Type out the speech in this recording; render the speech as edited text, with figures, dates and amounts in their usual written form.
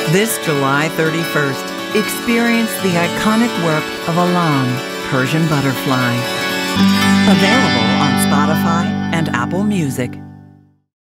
This July 31st, experience the iconic work of Alon, Persian Butterfly. Available on Spotify and Apple Music.